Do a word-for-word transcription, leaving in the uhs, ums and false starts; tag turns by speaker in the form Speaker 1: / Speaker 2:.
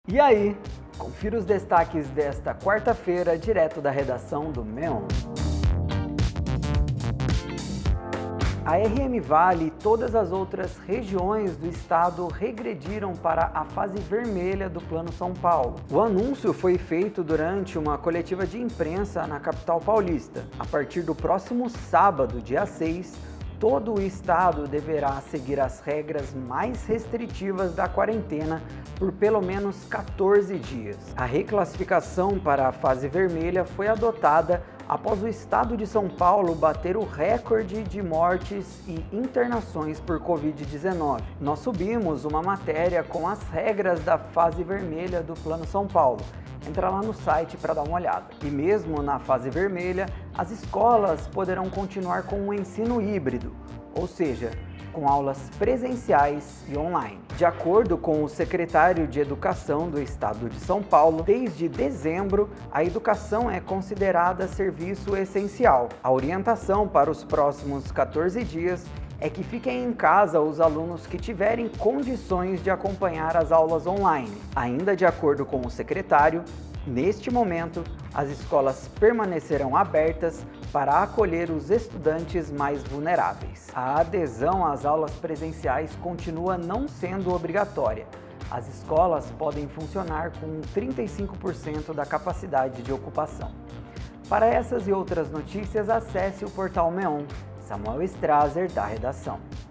Speaker 1: E aí, confira os destaques desta quarta-feira, direto da redação do Meon. A R M Vale e todas as outras regiões do estado regrediram para a fase vermelha do Plano São Paulo. O anúncio foi feito durante uma coletiva de imprensa na capital paulista. A partir do próximo sábado, dia seis, todo o estado deverá seguir as regras mais restritivas da quarentena por pelo menos quatorze dias. A reclassificação para a fase vermelha foi adotada após o estado de São Paulo bater o recorde de mortes e internações por covid dezenove. Nós subimos uma matéria com as regras da fase vermelha do Plano São Paulo. Entra lá no site para dar uma olhada. E mesmo na fase vermelha, as escolas poderão continuar com o ensino híbrido, ou seja, com aulas presenciais e online. De acordo com o secretário de Educação do Estado de São Paulo, desde dezembro, a educação é considerada serviço essencial. A orientação para os próximos quatorze dias é que fiquem em casa os alunos que tiverem condições de acompanhar as aulas online. Ainda de acordo com o secretário, neste momento, as escolas permanecerão abertas para acolher os estudantes mais vulneráveis. A adesão às aulas presenciais continua não sendo obrigatória. As escolas podem funcionar com trinta e cinco por cento da capacidade de ocupação. Para essas e outras notícias, acesse o portal Meon. Samuel Strazer, da redação.